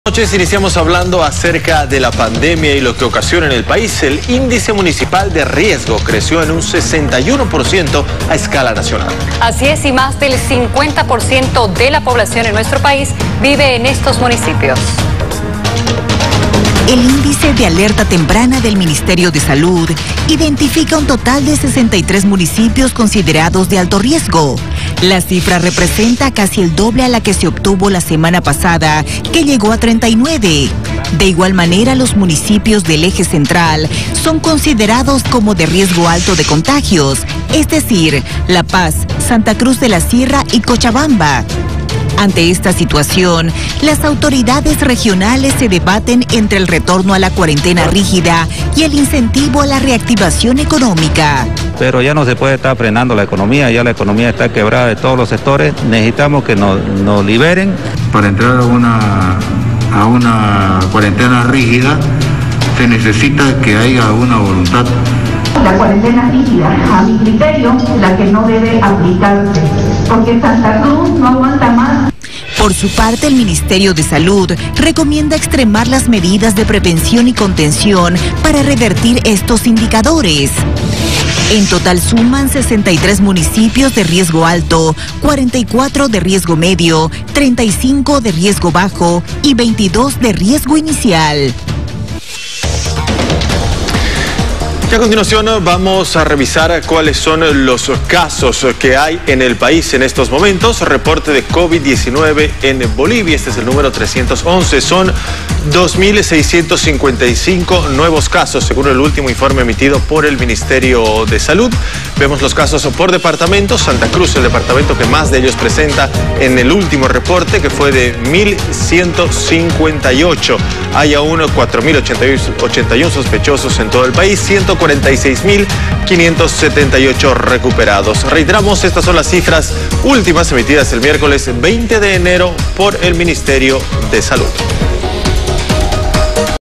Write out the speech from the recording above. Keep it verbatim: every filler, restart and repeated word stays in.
Buenas noches, iniciamos hablando acerca de la pandemia y lo que ocasiona en el país. El índice municipal de riesgo creció en un sesenta y uno por ciento a escala nacional. Así es, y más del cincuenta por ciento de la población en nuestro país vive en estos municipios. El índice de alerta temprana del Ministerio de Salud identifica un total de sesenta y tres municipios considerados de alto riesgo. La cifra representa casi el doble a la que se obtuvo la semana pasada, que llegó a treinta y nueve. De igual manera, los municipios del eje central son considerados como de riesgo alto de contagios, es decir, La Paz, Santa Cruz de la Sierra y Cochabamba. Ante esta situación, las autoridades regionales se debaten entre el retorno a la cuarentena rígida y el incentivo a la reactivación económica. Pero ya no se puede estar frenando la economía, ya la economía está quebrada de todos los sectores, necesitamos que nos, nos liberen. Para entrar a una, a una cuarentena rígida se necesita que haya una voluntad. La cuarentena rígida, a mi criterio, la que no debe aplicarse, porque Santa Cruz no aguanta más. Por su parte, el Ministerio de Salud recomienda extremar las medidas de prevención y contención para revertir estos indicadores. En total suman sesenta y tres municipios de riesgo alto, cuarenta y cuatro de riesgo medio, treinta y cinco de riesgo bajo y veintidós de riesgo inicial. Y a continuación vamos a revisar cuáles son los casos que hay en el país en estos momentos. Reporte de COVID diecinueve en Bolivia, este es el número trescientos once. Son dos mil seiscientos cincuenta y cinco nuevos casos, según el último informe emitido por el Ministerio de Salud. Vemos los casos por departamento. Santa Cruz, el departamento que más de ellos presenta en el último reporte, que fue de mil ciento cincuenta y ocho. Hay aún cuatro mil ochenta y uno sospechosos en todo el país, ciento cuarenta y seis mil quinientos setenta y ocho recuperados. Reiteramos, estas son las cifras últimas emitidas el miércoles veinte de enero por el Ministerio de Salud.